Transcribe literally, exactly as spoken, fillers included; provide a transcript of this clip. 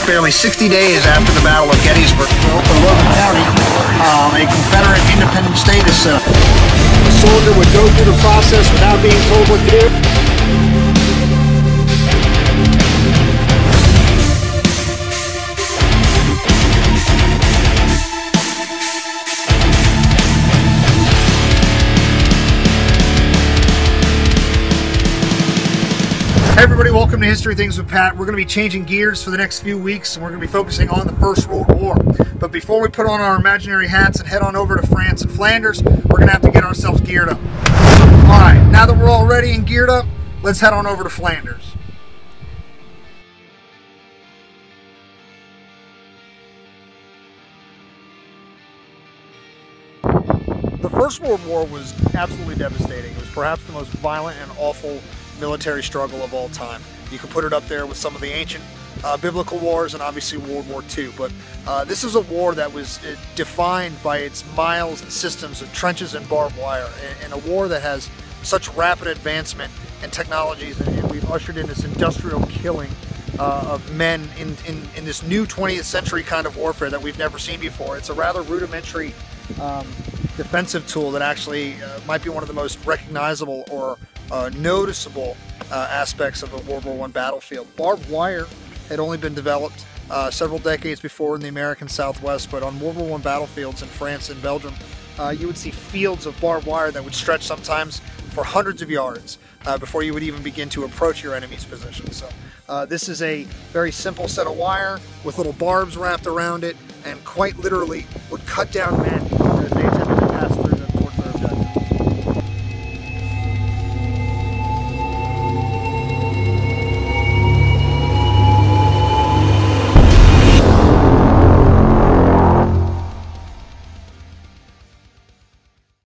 barely sixty days after the Battle of Gettysburg, to Logan County, um, a Confederate independent state is set up. A soldier would go through the process without being told what to do. Hey everybody, welcome to History Things with Pat. We're going to be changing gears for the next few weeks, and we're going to be focusing on the First World War. But before we put on our imaginary hats and head on over to France and Flanders, we're going to have to get ourselves geared up. Alright, now that we're all ready and geared up, let's head on over to Flanders. The First World War was absolutely devastating. It was perhaps the most violent and awful military struggle of all time. You could put it up there with some of the ancient uh, biblical wars and obviously World War Two. But uh, this is a war that was uh, defined by its miles and systems of trenches and barbed wire, and, and a war that has such rapid advancement in technologies, and, and we've ushered in this industrial killing uh, of men in, in, in this new twentieth century kind of warfare that we've never seen before. It's a rather rudimentary um, defensive tool that actually uh, might be one of the most recognizable or uh, noticeable uh, aspects of a World War One battlefield. Barbed wire had only been developed uh, several decades before in the American Southwest, but on World War One battlefields in France and Belgium, uh, you would see fields of barbed wire that would stretch sometimes for hundreds of yards uh, before you would even begin to approach your enemy's position. So uh, this is a very simple set of wire with little barbs wrapped around it, and quite literally would cut down men